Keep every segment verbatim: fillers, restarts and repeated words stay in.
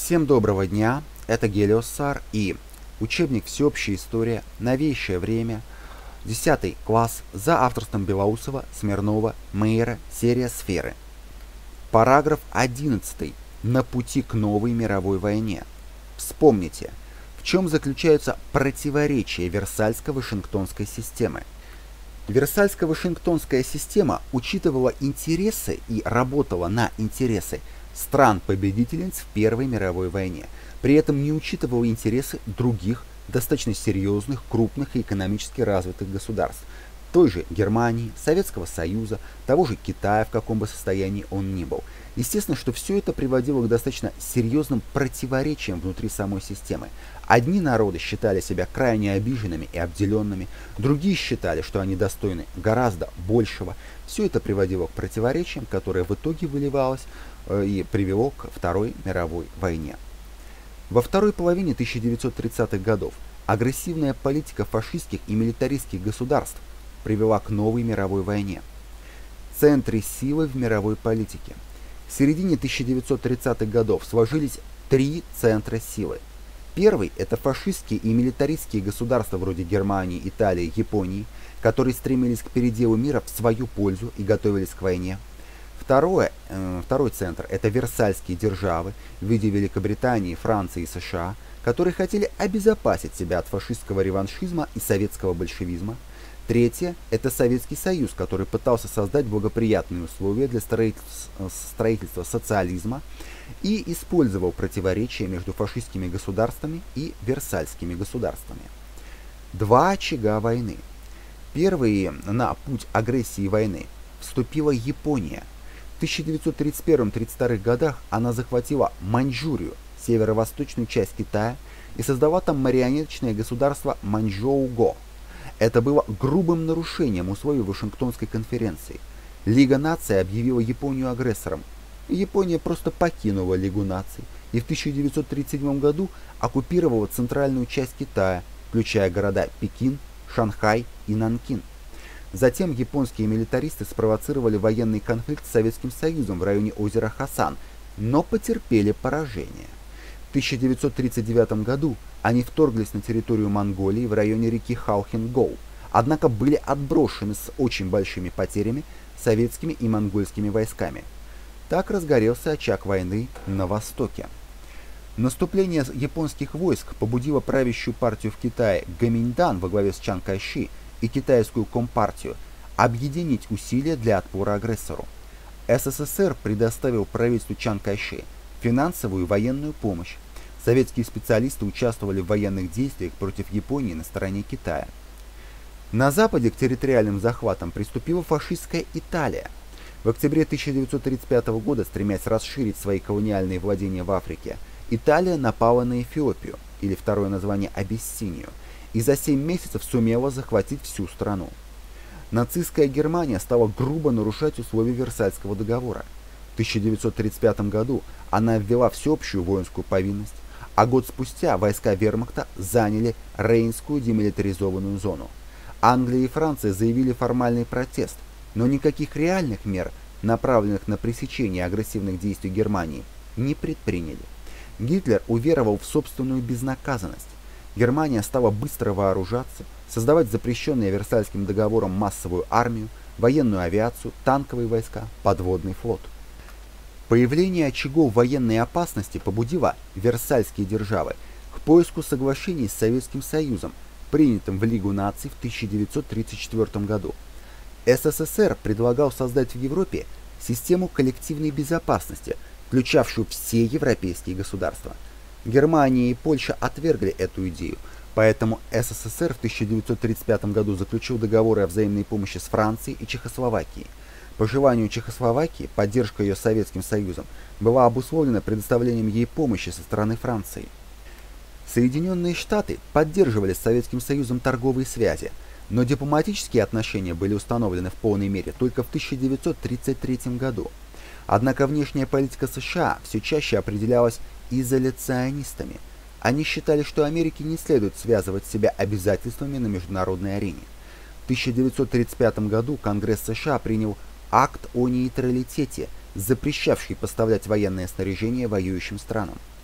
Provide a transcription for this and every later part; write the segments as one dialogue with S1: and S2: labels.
S1: Всем доброго дня, это Гелиоссар и учебник «Всеобщая история. Новейшее время», десятый класс за авторством Белоусова, Смирнова, Мейера, серия «Сферы». Параграф одиннадцатый. На пути к новой мировой войне. Вспомните, в чем заключаются противоречия Версальско-Вашингтонской системы. Версальско-Вашингтонская система учитывала интересы и работала на интересы стран-победительниц в Первой мировой войне, при этом не учитывала интересы других, достаточно серьезных, крупных и экономически развитых государств, той же Германии, Советского Союза, того же Китая, в каком бы состоянии он ни был. Естественно, что все это приводило к достаточно серьезным противоречиям внутри самой системы. Одни народы считали себя крайне обиженными и обделенными, другие считали, что они достойны гораздо большего. Все это приводило к противоречиям, которое в итоге выливалось э, и привело к Второй мировой войне. Во второй половине тысяча девятьсот тридцатых годов агрессивная политика фашистских и милитаристских государств привела к новой мировой войне. Центры силы в мировой политике. В середине тысяча девятьсот тридцатых годов сложились три центра силы. Первый – это фашистские и милитаристские государства вроде Германии, Италии, Японии, которые стремились к переделу мира в свою пользу и готовились к войне. Второе, э, второй центр – это Версальские державы в виде Великобритании, Франции и США, которые хотели обезопасить себя от фашистского реваншизма и советского большевизма. Третье – это Советский Союз, который пытался создать благоприятные условия для строительства, строительства социализма и использовал противоречия между фашистскими государствами и версальскими государствами. Два очага войны. Первые на путь агрессии войны вступила Япония. В тысяча девятьсот тридцать первом — тридцать вторых годах она захватила Маньчжурию, северо-восточную часть Китая, и создала там марионеточное государство Маньчжоу-го. Это было грубым нарушением условий Вашингтонской конференции. Лига наций объявила Японию агрессором. Япония просто покинула Лигу наций и в тысяча девятьсот тридцать седьмом году оккупировала центральную часть Китая, включая города Пекин, Шанхай и Нанкин. Затем японские милитаристы спровоцировали военный конфликт с Советским Союзом в районе озера Хасан, но потерпели поражение. В тысяча девятьсот тридцать девятом году они вторглись на территорию Монголии в районе реки Халхин-Гоу, однако были отброшены с очень большими потерями советскими и монгольскими войсками. Так разгорелся очаг войны на Востоке. Наступление японских войск побудило правящую партию в Китае Гоминьдан во главе с Чан Кайши и китайскую компартию объединить усилия для отпора агрессору. СССР предоставил правительству Чан Кайши финансовую и военную помощь. Советские специалисты участвовали в военных действиях против Японии на стороне Китая. На Западе к территориальным захватам приступила фашистская Италия. В октябре тысяча девятьсот тридцать пятого года, стремясь расширить свои колониальные владения в Африке, Италия напала на Эфиопию, или второе название Абиссинию, и за семь месяцев сумела захватить всю страну. Нацистская Германия стала грубо нарушать условия Версальского договора. В тысяча девятьсот тридцать пятом году она ввела всеобщую воинскую повинность, а год спустя войска вермахта заняли Рейнскую демилитаризованную зону. Англия и Франция заявили формальный протест, но никаких реальных мер, направленных на пресечение агрессивных действий Германии, не предприняли. Гитлер уверовал в собственную безнаказанность. Германия стала быстро вооружаться, создавать запрещенные Версальским договором массовую армию, военную авиацию, танковые войска, подводный флот. Появление очагов военной опасности побудило Версальские державы к поиску соглашений с Советским Союзом, принятым в Лигу наций в тысяча девятьсот тридцать четвёртом году. СССР предлагал создать в Европе систему коллективной безопасности, включавшую все европейские государства. Германия и Польша отвергли эту идею, поэтому СССР в тысяча девятьсот тридцать пятом году заключил договоры о взаимной помощи с Францией и Чехословакией. По желанию Чехословакии поддержка ее Советским Союзом была обусловлена предоставлением ей помощи со стороны Франции. Соединенные Штаты поддерживали с Советским Союзом торговые связи, но дипломатические отношения были установлены в полной мере только в тысяча девятьсот тридцать третьем году. Однако внешняя политика США все чаще определялась изоляционистами. Они считали, что Америке не следует связывать себя обязательствами на международной арене. В тысяча девятьсот тридцать пятом году Конгресс США принял акт о нейтралитете, запрещавший поставлять военное снаряжение воюющим странам.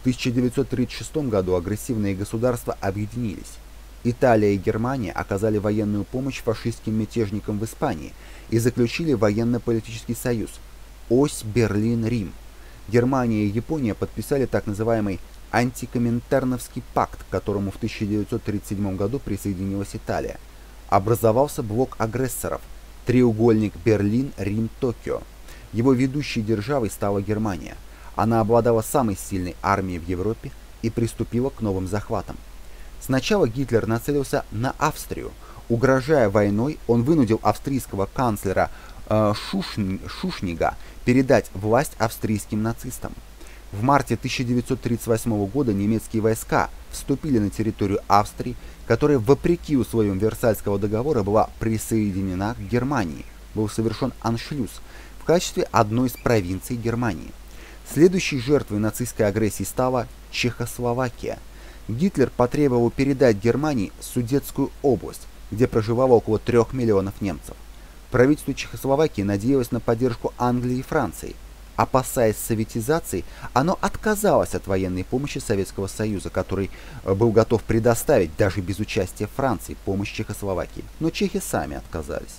S1: В тысяча девятьсот тридцать шестом году агрессивные государства объединились. Италия и Германия оказали военную помощь фашистским мятежникам в Испании и заключили военно-политический союз «Ось Берлин-Рим». Германия и Япония подписали так называемый антикоминтерновский пакт, к которому в тысяча девятьсот тридцать седьмом году присоединилась Италия. Образовался блок агрессоров – треугольник Берлин-Рим-Токио. Его ведущей державой стала Германия. Она обладала самой сильной армией в Европе и приступила к новым захватам. Сначала Гитлер нацелился на Австрию. Угрожая войной, он вынудил австрийского канцлера э, Шушни, Шушнига передать власть австрийским нацистам. В марте тысяча девятьсот тридцать восьмого года немецкие войска вступили на территорию Австрии, которая, вопреки условиям Версальского договора, была присоединена к Германии. Был совершен аншлюз в качестве одной из провинций Германии. Следующей жертвой нацистской агрессии стала Чехословакия. Гитлер потребовал передать Германии Судетскую область, где проживало около трех миллионов немцев. Правительство Чехословакии надеялось на поддержку Англии и Франции. Опасаясь советизации, оно отказалось от военной помощи Советского Союза, который был готов предоставить даже без участия Франции помощь Чехословакии, но чехи сами отказались.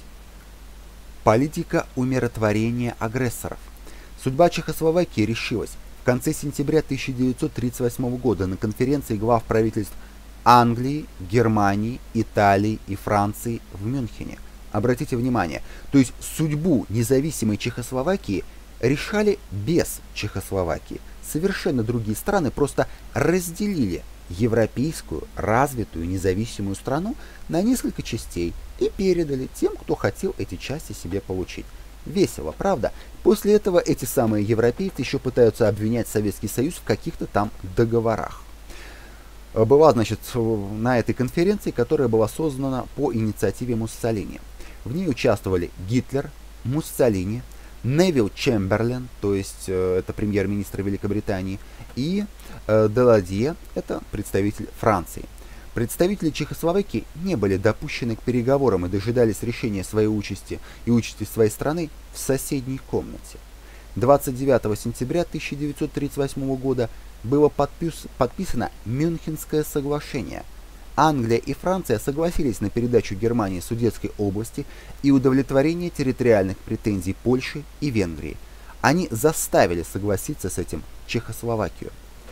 S1: Политика умиротворения агрессоров. Судьба Чехословакии решилась в конце сентября тысяча девятьсот тридцать восьмого года на конференции глав правительств Англии, Германии, Италии и Франции в Мюнхене. Обратите внимание, то есть судьбу независимой Чехословакии решали без Чехословакии. Совершенно другие страны просто разделили европейскую, развитую, независимую страну на несколько частей и передали тем, кто хотел эти части себе получить. Весело, правда? После этого эти самые европейцы еще пытаются обвинять Советский Союз в каких-то там договорах. Была, значит, на этой конференции, которая была создана по инициативе Муссолини. В ней участвовали Гитлер, Муссолини, Невил Чемберлен, то есть э, это премьер-министр Великобритании, и э, Даладье, это представитель Франции. Представители Чехословакии не были допущены к переговорам и дожидались решения своей участи и участи своей страны в соседней комнате. двадцать девятого сентября тысяча девятьсот тридцать восьмого года было подпис подписано Мюнхенское соглашение. Англия и Франция согласились на передачу Германии Судетской области и удовлетворение территориальных претензий Польши и Венгрии. Они заставили согласиться с этим Чехословакию.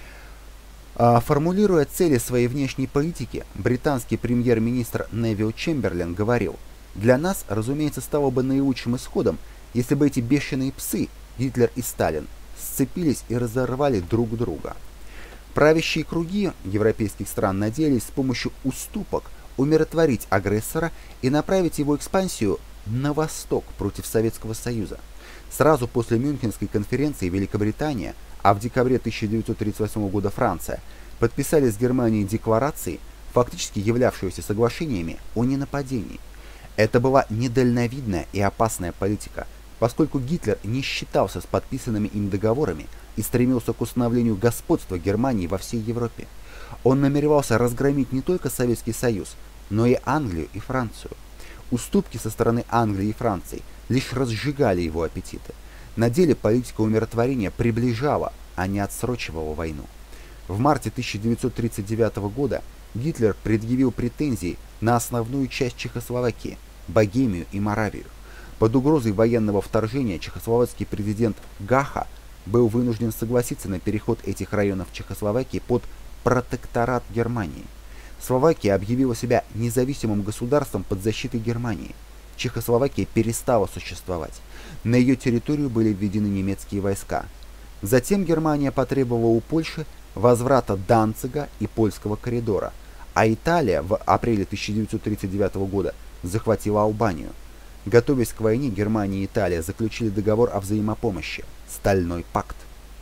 S1: Формулируя цели своей внешней политики, британский премьер-министр Невил Чемберлен говорил: «Для нас, разумеется, стало бы наилучшим исходом, если бы эти бешеные псы, Гитлер и Сталин, сцепились и разорвали друг друга». Правящие круги европейских стран надеялись с помощью уступок умиротворить агрессора и направить его экспансию на восток против Советского Союза. Сразу после Мюнхенской конференции Великобритания, а в декабре тысяча девятьсот тридцать восьмого года Франция, подписали с Германией декларации, фактически являвшиеся соглашениями о ненападении. Это была недальновидная и опасная политика, поскольку Гитлер не считался с подписанными им договорами и стремился к установлению господства Германии во всей Европе. Он намеревался разгромить не только Советский Союз, но и Англию и Францию. Уступки со стороны Англии и Франции лишь разжигали его аппетиты. На деле политика умиротворения приближала, а не отсрочивала войну. В марте тысяча девятьсот тридцать девятого года Гитлер предъявил претензии на основную часть Чехословакии – Богемию и Моравию. Под угрозой военного вторжения чехословацкий президент Гаха был вынужден согласиться на переход этих районов Чехословакии под протекторат Германии. Словакия объявила себя независимым государством под защитой Германии. Чехословакия перестала существовать. На ее территорию были введены немецкие войска. Затем Германия потребовала у Польши возврата Данцига и Польского коридора, а Италия в апреле тысяча девятьсот тридцать девятого года захватила Албанию. Готовясь к войне, Германия и Италия заключили договор о взаимопомощи – Стальной пакт.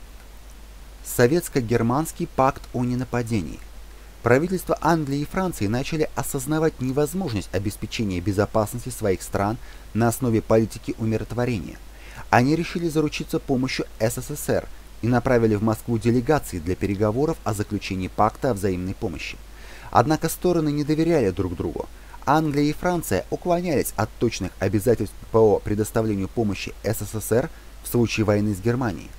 S1: Советско-германский пакт о ненападении. Правительства Англии и Франции начали осознавать невозможность обеспечения безопасности своих стран на основе политики умиротворения. Они решили заручиться помощью СССР и направили в Москву делегации для переговоров о заключении пакта о взаимной помощи. Однако стороны не доверяли друг другу. Англия и Франция уклонялись от точных обязательств по предоставлению помощи СССР в случае войны с Германией.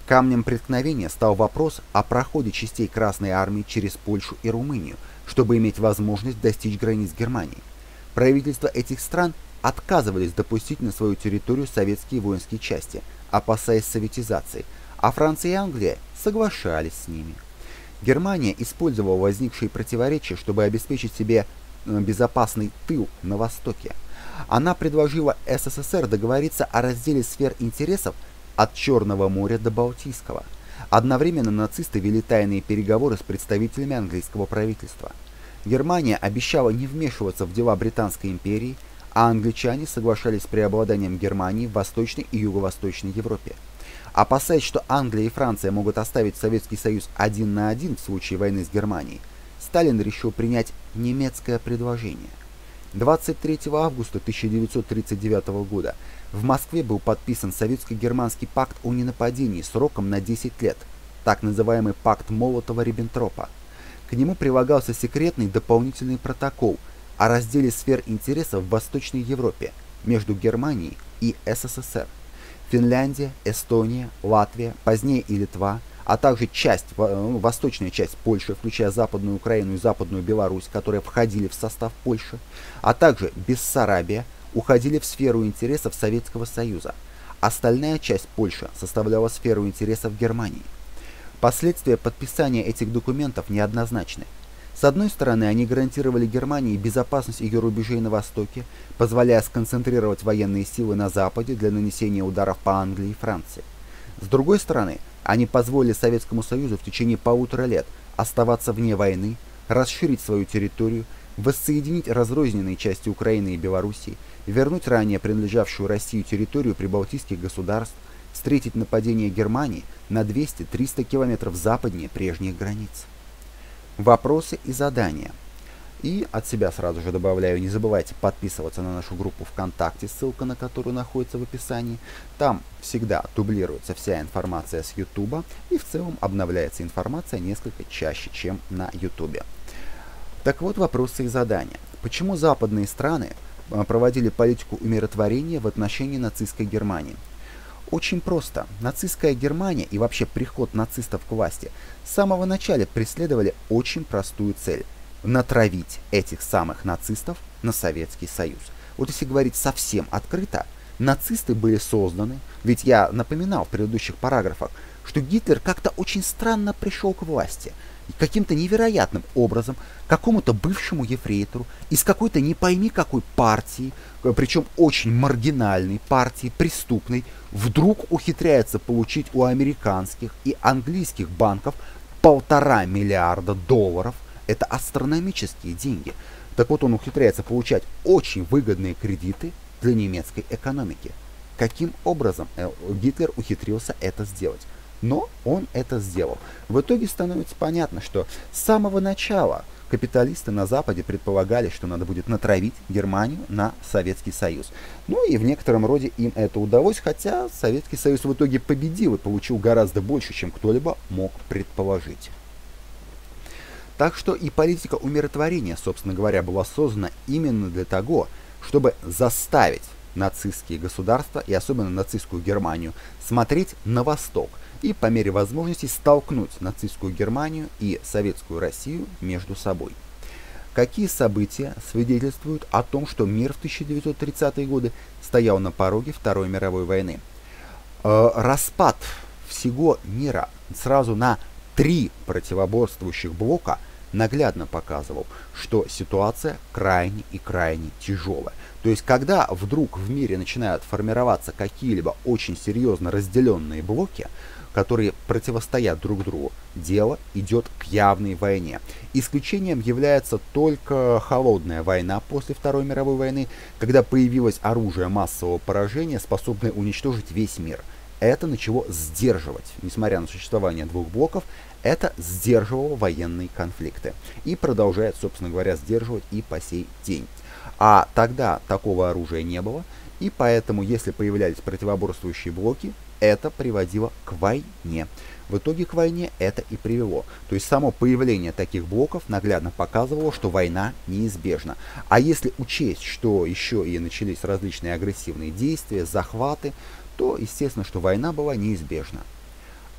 S1: Камнем преткновения стал вопрос о проходе частей Красной Армии через Польшу и Румынию, чтобы иметь возможность достичь границ Германии. Правительства этих стран отказывались допустить на свою территорию советские воинские части, опасаясь советизации, а Франция и Англия соглашались с ними. Германия использовала возникшие противоречия, чтобы обеспечить себе безопасный тыл на Востоке. Она предложила СССР договориться о разделе сфер интересов от Черного моря до Балтийского. Одновременно нацисты вели тайные переговоры с представителями английского правительства. Германия обещала не вмешиваться в дела Британской империи, а англичане соглашались с преобладанием Германии в Восточной и Юго-Восточной Европе. Опасаясь, что Англия и Франция могут оставить Советский Союз один на один в случае войны с Германией, Сталин решил принять немецкое предложение. двадцать третьего августа тысяча девятьсот тридцать девятого года в Москве был подписан Советско-германский пакт о ненападении сроком на десять лет, так называемый пакт Молотова-Риббентропа. К нему прилагался секретный дополнительный протокол о разделе сфер интересов в Восточной Европе между Германией и СССР. Финляндия, Эстония, Латвия, позднее и Литва, а также часть, восточная часть Польши, включая Западную Украину и Западную Беларусь, которые входили в состав Польши, а также Бессарабия, уходили в сферу интересов Советского Союза. Остальная часть Польши составляла сферу интересов Германии. Последствия подписания этих документов неоднозначны. С одной стороны, они гарантировали Германии безопасность ее рубежей на Востоке, позволяя сконцентрировать военные силы на Западе для нанесения ударов по Англии и Франции. С другой стороны, они позволили Советскому Союзу в течение полутора лет оставаться вне войны, расширить свою территорию, воссоединить разрозненные части Украины и Белоруссии, вернуть ранее принадлежавшую России территорию прибалтийских государств, встретить нападение Германии на двести-триста километров западнее прежних границ. Вопросы и задания. И от себя сразу же добавляю, не забывайте подписываться на нашу группу ВКонтакте, ссылка на которую находится в описании. Там всегда дублируется вся информация с Ютуба, и в целом обновляется информация несколько чаще, чем на Ютубе. Так вот, вопросы и задания. Почему западные страны проводили политику умиротворения в отношении нацистской Германии? Очень просто. Нацистская Германия и вообще приход нацистов к власти с самого начала преследовали очень простую цель – натравить этих самых нацистов на Советский Союз. Вот если говорить совсем открыто, нацисты были созданы, ведь я напоминал в предыдущих параграфах, что Гитлер как-то очень странно пришел к власти, каким-то невероятным образом какому-то бывшему ефрейтору из какой-то не пойми какой партии, причем очень маргинальной партии, преступной, вдруг ухитряется получить у американских и английских банков полтора миллиарда долларов. Это астрономические деньги. Так вот, он ухитряется получать очень выгодные кредиты для немецкой экономики. Каким образом Гитлер ухитрился это сделать? Но он это сделал. В итоге становится понятно, что с самого начала капиталисты на Западе предполагали, что надо будет натравить Германию на Советский Союз. Ну и в некотором роде им это удалось, хотя Советский Союз в итоге победил и получил гораздо больше, чем кто-либо мог предположить. Так что и политика умиротворения, собственно говоря, была создана именно для того, чтобы заставить нацистские государства и особенно нацистскую Германию смотреть на восток и по мере возможности столкнуть нацистскую Германию и советскую Россию между собой. Какие события свидетельствуют о том, что мир в тысяча девятьсот тридцатые годы стоял на пороге Второй мировой войны? Э, распад всего мира сразу на три противоборствующих блока наглядно показывал, что ситуация крайне и крайне тяжелая. То есть, когда вдруг в мире начинают формироваться какие-либо очень серьезно разделенные блоки, которые противостоят друг другу, дело идет к явной войне. Исключением является только холодная война после Второй мировой войны, когда появилось оружие массового поражения, способное уничтожить весь мир. Это начало сдерживать, несмотря на существование двух блоков, это сдерживало военные конфликты. И продолжает, собственно говоря, сдерживать и по сей день. А тогда такого оружия не было, и поэтому, если появлялись противоборствующие блоки, это приводило к войне. В итоге к войне это и привело. То есть само появление таких блоков наглядно показывало, что война неизбежна. А если учесть, что еще и начались различные агрессивные действия, захваты, то естественно, что война была неизбежна.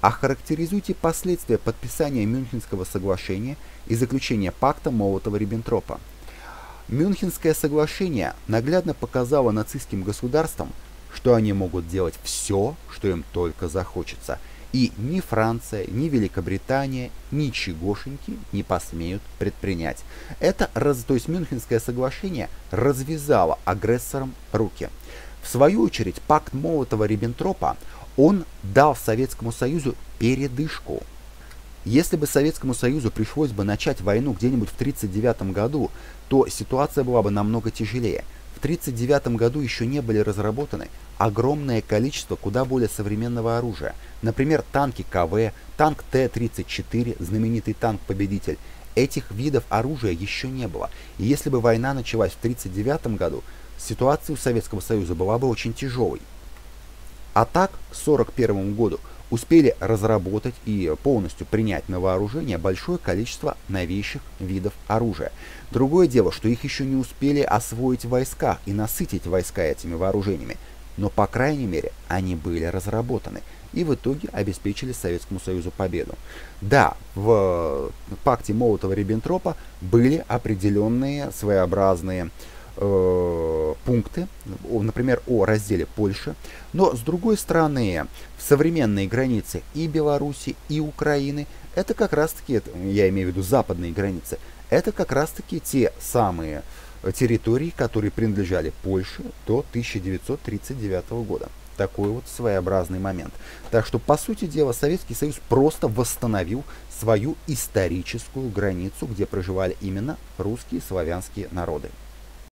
S1: Охарактеризуйте последствия подписания Мюнхенского соглашения и заключения пакта Молотова-Риббентропа. Мюнхенское соглашение наглядно показало нацистским государствам, что они могут делать все, что им только захочется, и ни Франция, ни Великобритания, ничегошеньки не посмеют предпринять. Это, раз, то есть Мюнхенское соглашение развязало агрессорам руки. В свою очередь, пакт Молотова-Риббентропа, он дал Советскому Союзу передышку. Если бы Советскому Союзу пришлось бы начать войну где-нибудь в тысяча девятьсот тридцать девятом году, то ситуация была бы намного тяжелее. В тысяча девятьсот тридцать девятом году еще не были разработаны огромное количество куда более современного оружия. Например, танки ка вэ, танк тэ тридцать четыре, знаменитый танк-победитель. Этих видов оружия еще не было. И если бы война началась в тысяча девятьсот тридцать девятом году, ситуация у Советского Союза была бы очень тяжелой. А так, к тысяча девятьсот сорок первому году успели разработать и полностью принять на вооружение большое количество новейших видов оружия. Другое дело, что их еще не успели освоить в войсках и насытить войска этими вооружениями, но по крайней мере они были разработаны и в итоге обеспечили Советскому Союзу победу. Да, в пакте Молотова-Риббентропа были определенные своеобразные э, пункты, например, о разделе Польши, но с другой стороны, в современные границы и Беларуси, и Украины, это как раз таки, я имею в виду западные границы, это как раз таки те самые территории, которые принадлежали Польше до тысяча девятьсот тридцать девятого года. Такой вот своеобразный момент. Так что, по сути дела, Советский Союз просто восстановил свою историческую границу, где проживали именно русские славянские народы.